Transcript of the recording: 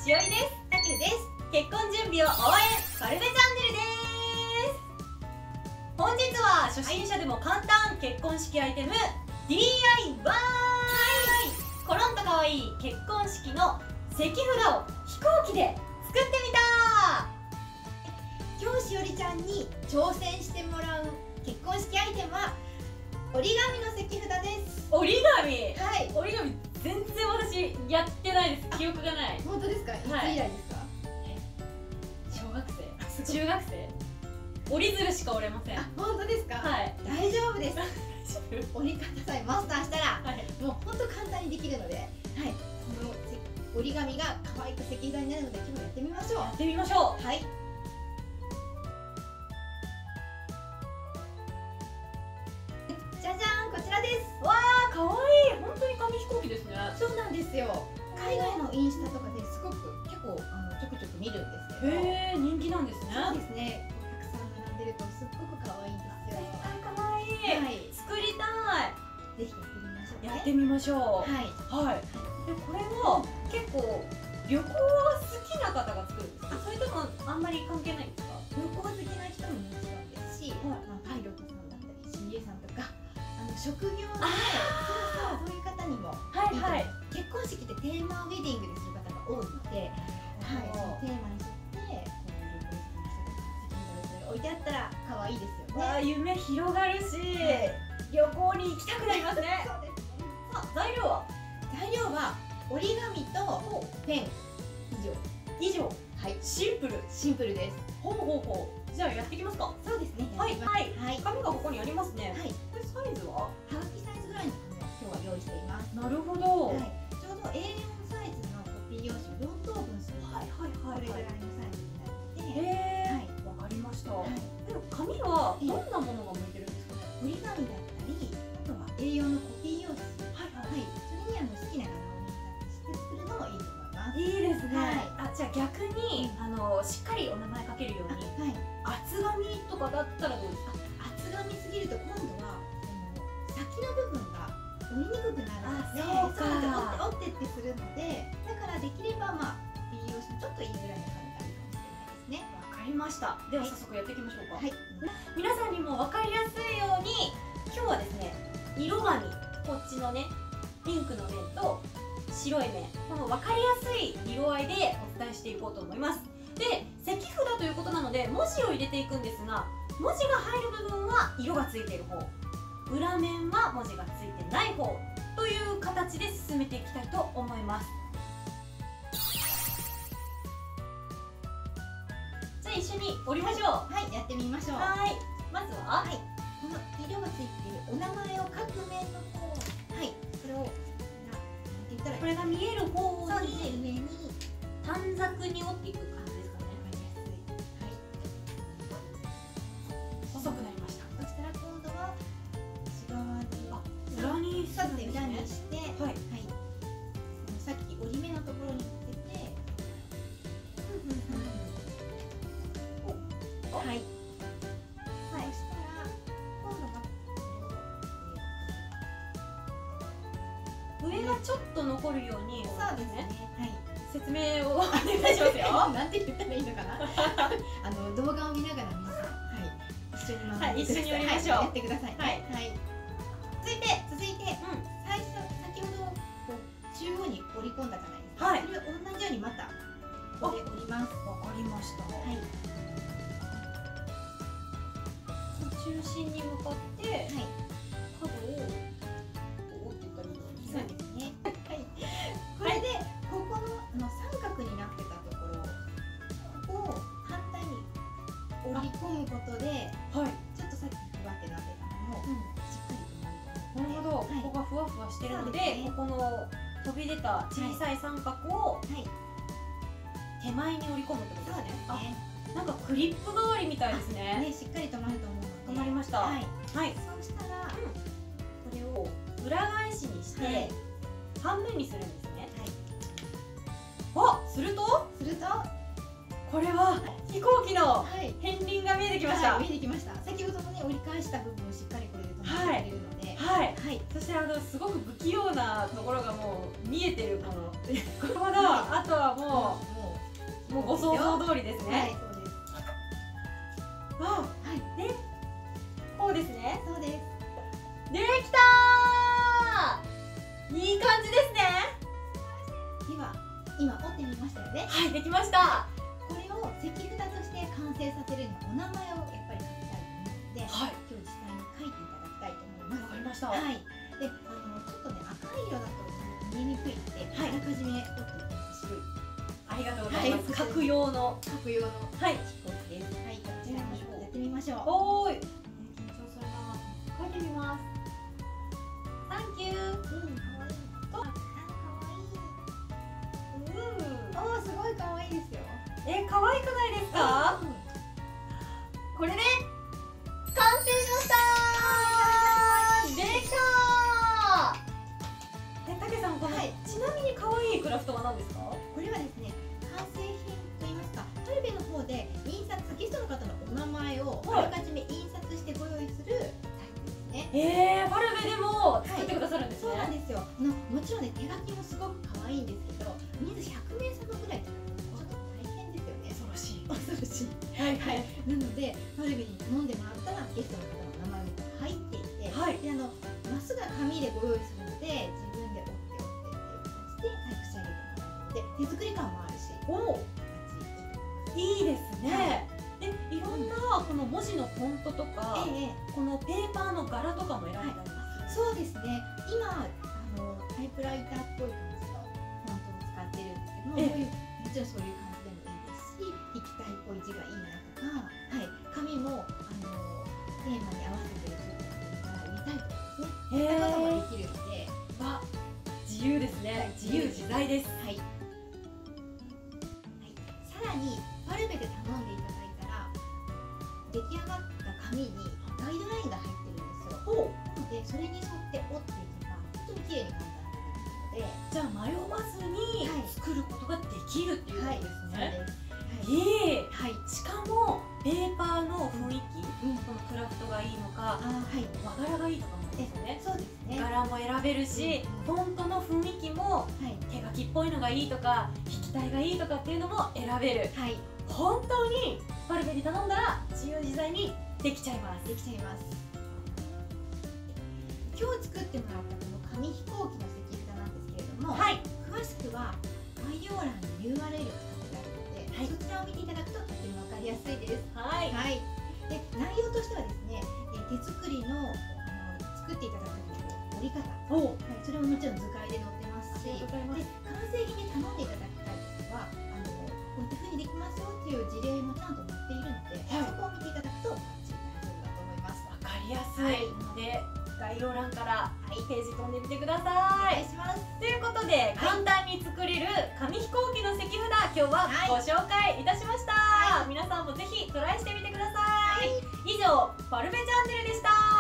しおりです。 たけるです。 結婚準備を応援カルベチャンネルです。本日は初心者でも簡単結婚式アイテム DIY、コロンと可愛い結婚式の石札を飛行機で作ってみた。 今日しおりちゃんに挑戦してもらう結婚式アイテムは折り紙の石札です。 折り紙、 はい。 折り紙全然私やってないです。記憶がない。 本当ですか？いつ以来ですか？ 小学生、中学生、折り鶴しか折れません。 あ、本当ですか？ はい、 大丈夫です。折り方さえマスターしたら、 はい、 もう本当簡単にできるので、はい、この折り紙が可愛く石札になるので今日やってみましょう。 やってみましょう。 はい。じゃじゃーん、こちらです。 わあ、可愛い。本当に紙飛行機ですね。 そうなんですよ。海外のインスタとかですごく結構ちょくちょく見るんですけど。 へえ、人気なんですね。 そうですね。たくさん並んでるとすっごく可愛いんですよ。 可愛い。 はい。 作りたい。 ぜひややっっててみましょう。 みましょう。 はい。 はい。で、これは結構旅行は好きな方が作るんですか？それともあんまり関係ないんですか？ 旅行好きな人ももちろんですし、パイロットさんだったり CA さんとか職業でそういう方にもいいと思う。結婚式ってテーマウェディングでする方が多いので、はい、そのテーマに沿ってこういう旅行好きな人が席に置いてあったら可愛いですよね。 わあ、夢広がるし、旅行に行きたくなりますね。 そうですね。 さあ、材料は折り紙とペン以上。はい。 シンプル。 シンプルです。 ほうほうほう。じゃあやっていきますか。 そうですね。 はいはいはい。 紙がここにありますね。 はい。 これサイズは？ はがきサイズぐらいの紙を今日は用意しています。 なるほど。 はい。ちょうど A4 サイズのコピー用紙4等分する。 はいはいはい。 これぐらいのサイズになって。 へえ。 はい。 わかりました。 はい。 でも紙はどんなものが向いてるんですかね。 折り紙だったり、あとは A4 のコピー用紙。 はいははい。それに好きな柄を印刷して作るのもいいと思います。 い。いいですね。 はい。 あ、じゃあ逆にしっかりお名前書けるようにはい。 厚紙とかだったらどうですか？ 厚紙すぎると今度は先の部分が折りにくくなるので、 そうか。 折ってってするので、だからできればコピー用紙ちょっといいぐらいの紙がいいかもしれないですね。 わかりました。では早速やっていきましょうか。 はい。 皆さんにも分かりやすいように今日はですね、色紙、こっちのねピンクの面と白い面、この分かりやすい色合いでお伝えしていこうと思います。で、石札ということなので文字を入れていくんですが、文字が入る部分は色がついている方、裏面は文字がついてない方という形で進めていきたいと思います。じゃあ一緒に折りましょう。 はい、やってみましょう。 はい。まずは、 この色がついているお名前を書く面の方、はい、それをこれが見える方そうにですね、上に短冊に折っていく感じですかね。細くなりました。 そしたら今度は内側に裏にするんです裏にね。 して、 はい。 さっき折り目のところにつけて、はい。そしたら今度は上がちょっと残るように、 そうですね。はい。 説明をお願いしますよ。 なんて言ったらいいのかな。動画を見ながら皆さん、はい、一緒に学んでください。 はい、一緒にやりましょう。 やってくださいね。 はい。 続いて、先ほど中央に折り込んだじゃないですか。 はい。 それを同じようにまたここで折ります。 わかりました。 はい。 中心に向かって、 はい。 角を折っていったらいいですね。 そうですね。はい。これでここの三角になってたところ、ここを反対に折り込むことで、 はい。 ちょっとさっきふわってなってたのもしっかりとなると思う。 なるほど。ここがふわふわしてるので、ここの飛び出た小さい三角を手前に折り込むってことですね。あ、なんかクリップ代わりみたいですね。 ね、しっかり止まると思うので。 止まりました。 はい。 はい。 そうしたら、これを裏返しにして半分にするんですね。 はあ、するとこれは飛行機の片鱗が見えてきました。 見えてきました。先ほどのね折り返した部分をしっかりこれで止めてくれるので、 はい。そしてすごく不器用なところがもう見えてるこの。なるほど。あとはもうもうご想像通りですね。 はい、そうです。 あ、 はい、 でこうですね。 そうです。 できたー。いい感じですね。 では今折ってみましたよね。 はい、できました。 これを石札として完成させるにはお名前をやっぱり書きたいと思うので、 はい、 今日実際に書いていただきたいと思います。 わかりました。 はい。で、ちょっとね赤い色だと見えにくいので、 はい、 あらかじめ折っておきます。白い。 ありがとうございます。 はい、 書く用の飛はい行機です。はい、こちらにやってみましょう。 おーい。緊張するな。書いてみます。サンキュー。 うん、可愛い。 と、 可愛い。おお、すごい可愛いですよ。 可愛くないですか？これで完成しましたー。できたー。たけさん、この、ちなみに可愛いクラフトは何ですか？ これはですね、完成品といいますか、パルベの方で印刷、ゲストの方のお名前をあらかじめ印刷してご用意するタイプですね。 パルベでも作ってくださるんですね。 そうなんですよ。もちろんね、手書きもすごく可愛いんですけど、人数100名様ぐらいってちょっと大変ですよね。 恐ろしい。 恐ろしい。 はいはい。 なので、パルベに頼んでもらったらゲストの方の名前が入っていて、 はい、 でマスが紙でご用意するので、自分で折ってっていう形で細工仕上げてもらうので、手作り感もあるし、 おお、いいですね。で、いろんなこの文字のフォントとか、このペーパーの柄とかも選んだります。 そうですね。今タイプライターっぽい感じのフォントを使ってるんですけども、もちろんそういう感じでもいいですし、筆記体っぽい字がいいなとか、はい、紙もテーマに合わせてちょっと売りたいとかですね。そういったこともできるので、 自由ですね。自由自在です。 はい。さらにパルベで頼んでいただいたら、出来上がった紙にガイドラインが入ってるんですよ。なのでそれに沿って折っていけば本当に綺麗に簡単になるので、 じゃあ迷わずに作ることができるっていうことですね。 はい。 しかもペーパーの雰囲気、このクラフトがいいのか、和柄がいいとかもですよね。 そうですね。 柄も選べるし、フォントの雰囲気も手書きっぽいのがいいとか、筆記体がいいとかっていうのも選べる。本当にパルベに頼んだら自由自在にできちゃいます。 できちゃいます。今日作ってもらったこの紙飛行機の石札なんですけれども、詳しくは概要欄に URL を使ってあるので、そちらを見ていただくととても分かりやすいです。で、内容としてはですね、手作りの作っていただく折り方、それももちろん図解で載ってますし、で完成品で頼んでいただきたい時はこういった風にできますよっていう事例もちゃんと載っているので、そこを見ていただくとバッチリ大丈夫だと思います。 わかりやすいので、概要欄からページ飛んでみてください。 お願いします。 ということで、簡単に作れる紙飛行機の石札、今日はご紹介いたしました。皆さんもぜひトライしてみてください。以上、パルベチャンネルでした。